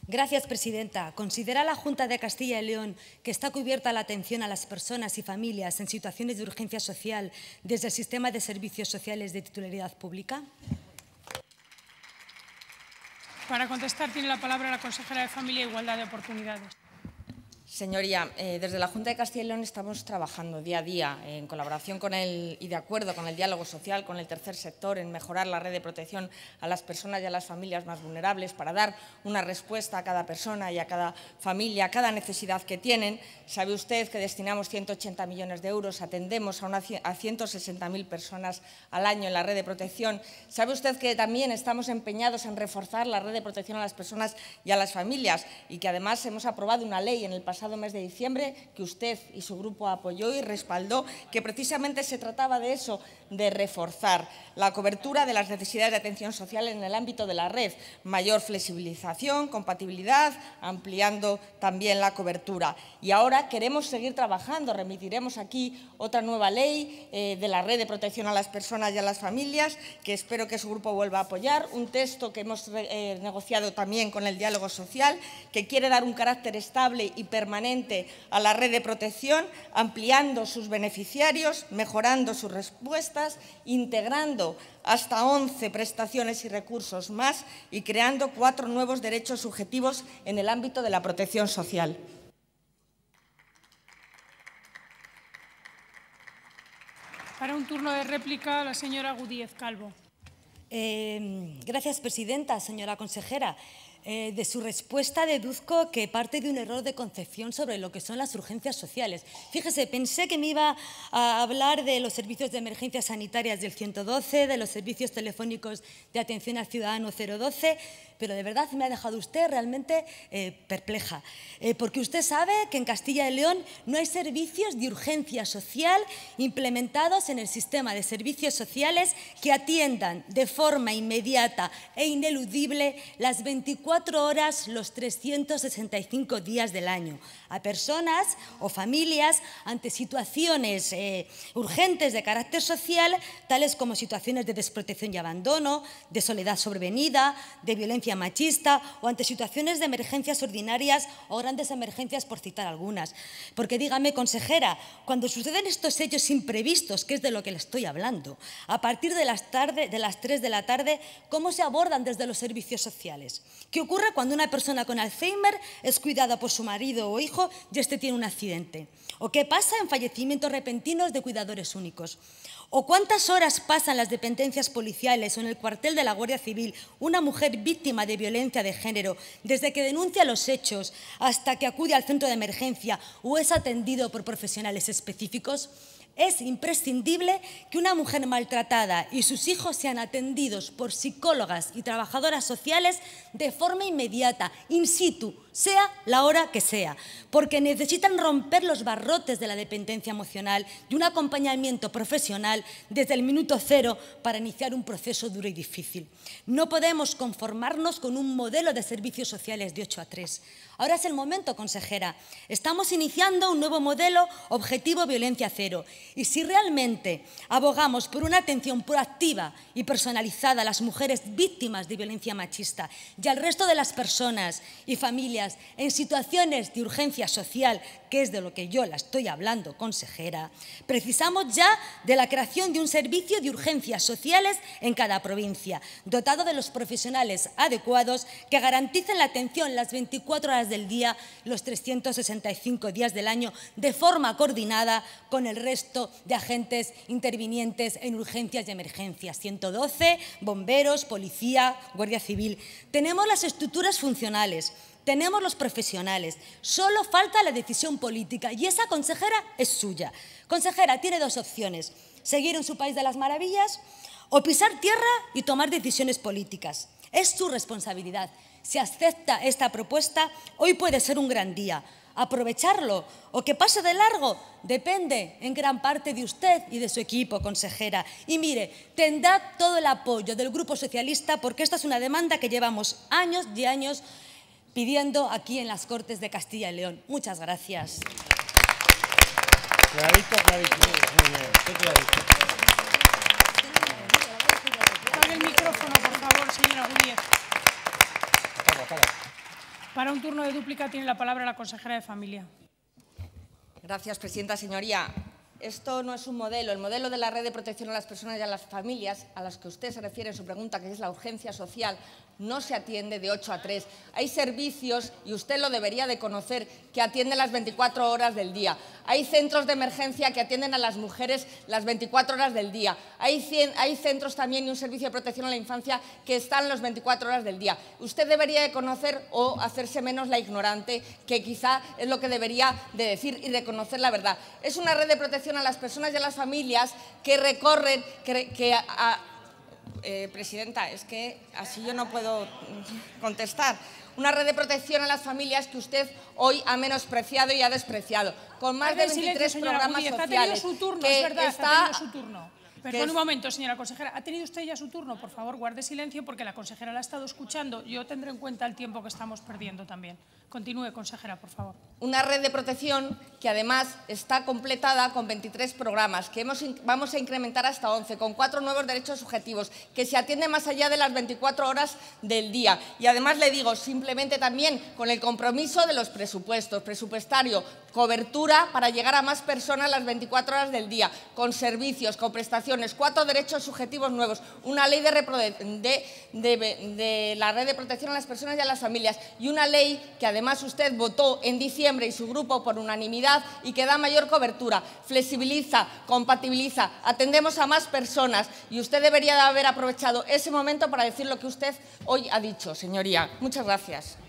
Gracias, presidenta. ¿Considera la Junta de Castilla y León que está cubierta la atención a las personas y familias en situaciones de urgencia social desde el sistema de servicios sociales de titularidad pública? Para contestar tiene la palabra la consejera de Familia e Igualdad de Oportunidades. Señoría, desde la Junta de Castilla y León estamos trabajando día a día en colaboración y de acuerdo con el diálogo social, con el tercer sector, en mejorar la red de protección a las personas y a las familias más vulnerables para dar una respuesta a cada persona y a cada familia, a cada necesidad que tienen. Sabe usted que destinamos 180 millones de euros, atendemos a 160.000 personas al año en la red de protección. Sabe usted que también estamos empeñados en reforzar la red de protección a las personas y a las familias y que además hemos aprobado una ley en el pasado mes de diciembre que usted y su grupo apoyó y respaldó, que precisamente se trataba de eso, de reforzar la cobertura de las necesidades de atención social en el ámbito de la red, mayor flexibilización, compatibilidad, ampliando también la cobertura. Y ahora queremos seguir trabajando, remitiremos aquí otra nueva ley de la red de protección a las personas y a las familias, que espero que su grupo vuelva a apoyar, un texto que hemos negociado también con el diálogo social, que quiere dar un carácter estable y permanente a la red de protección, ampliando sus beneficiarios, mejorando sus respuestas, integrando hasta 11 prestaciones y recursos más y creando 4 nuevos derechos subjetivos en el ámbito de la protección social. Para un turno de réplica, la señora Gudíez Calvo. Gracias, presidenta. Señora consejera, de su respuesta deduzco que parte de un error de concepción sobre lo que son las urgencias sociales. Fíjese, pensé que me iba a hablar de los servicios de emergencias sanitarias del 112, de los servicios telefónicos de atención al ciudadano 012, pero de verdad me ha dejado usted realmente perpleja, porque usted sabe que en Castilla y León no hay servicios de urgencia social implementados en el sistema de servicios sociales que atiendan de forma inmediata e ineludible las 24 horas, los 365 días del año, a personas o familias ante situaciones urgentes de carácter social, tales como situaciones de desprotección y abandono, de soledad sobrevenida, de violencia machista o ante situaciones de emergencias ordinarias o grandes emergencias, por citar algunas. Porque dígame, consejera, cuando suceden estos hechos imprevistos, que es de lo que le estoy hablando, a partir de las 3 de la tarde, ¿cómo se abordan desde los servicios sociales? ¿Qué ocurre cuando una persona con Alzheimer es cuidada por su marido o hijo y este tiene un accidente? ¿O qué pasa en fallecimientos repentinos de cuidadores únicos? ¿O cuántas horas pasan las dependencias policiales o en el cuartel de la Guardia Civil una mujer víctima de violencia de género desde que denuncia los hechos hasta que acude al centro de emergencia o es atendido por profesionales específicos? Es imprescindible que una mujer maltratada y sus hijos sean atendidos por psicólogas y trabajadoras sociales de forma inmediata, in situ, sea la hora que sea, porque necesitan romper los barrotes de la dependencia emocional y un acompañamiento profesional desde el minuto cero para iniciar un proceso duro y difícil. No podemos conformarnos con un modelo de servicios sociales de 8 a 3. Ahora es el momento, consejera. Estamos iniciando un nuevo modelo objetivo violencia cero. Y si realmente abogamos por una atención proactiva y personalizada a las mujeres víctimas de violencia machista y al resto de las personas y familias en situaciones de urgencia social, que es de lo que yo la estoy hablando, consejera, precisamos ya de la creación de un servicio de urgencias sociales en cada provincia, dotado de los profesionales adecuados que garanticen la atención las 24 horas del día, los 365 días del año, de forma coordinada con el resto de agentes intervinientes en urgencias y emergencias, 112, bomberos, policía, Guardia Civil. Tenemos las estructuras funcionales, tenemos los profesionales, solo falta la decisión política y esa, consejera, es suya. Consejera, tiene 2 opciones, seguir en su país de las maravillas o pisar tierra y tomar decisiones políticas. Es su responsabilidad. Si acepta esta propuesta, hoy puede ser un gran día. Aprovecharlo o que pase de largo depende en gran parte de usted y de su equipo, consejera. Y mire, tendrá todo el apoyo del Grupo Socialista porque esta es una demanda que llevamos años y años pidiendo aquí en las Cortes de Castilla y León. Muchas gracias. Clarito, clarito. Muy bien, qué clarito. Apague el micrófono, por favor, señora Gudíez. Apaga. Para un turno de dúplica tiene la palabra la consejera de Familia. Gracias, presidenta. Señoría, esto no es un modelo. El modelo de la red de protección a las personas y a las familias, a las que usted se refiere en su pregunta, que es la urgencia social, no se atiende de 8 a 3. Hay servicios, y usted lo debería de conocer, que atienden las 24 horas del día. Hay centros de emergencia que atienden a las mujeres las 24 horas del día. Hay centros también y un servicio de protección a la infancia que están las 24 horas del día. Usted debería de conocer o hacerse menos la ignorante, que quizá es lo que debería de decir y reconocer la verdad. Es una red de protección a las personas y a las familias que recorren, presidenta, es que así yo no puedo contestar. Una red de protección a las familias que usted hoy ha menospreciado y ha despreciado, con más de 23 programas sociales. Ha tenido su turno, es verdad, ha tenido su turno. Perdón un momento, señora consejera. ¿Ha tenido usted ya su turno? Por favor, guarde silencio porque la consejera la ha estado escuchando. Yo tendré en cuenta el tiempo que estamos perdiendo también. Continúe, consejera, por favor. Una red de protección que además está completada con 23 programas, que vamos a incrementar hasta 11, con 4 nuevos derechos subjetivos, que se atiende más allá de las 24 horas del día. Y además le digo, simplemente también con el compromiso de los presupuestos, presupuestario, cobertura para llegar a más personas las 24 horas del día, con servicios, con prestaciones, 4 derechos subjetivos nuevos, una ley de la red de protección a las personas y a las familias y una ley que además usted votó en diciembre y su grupo por unanimidad y que da mayor cobertura, flexibiliza, compatibiliza, atendemos a más personas y usted debería de haber aprovechado ese momento para decir lo que usted hoy ha dicho, señoría. Muchas gracias.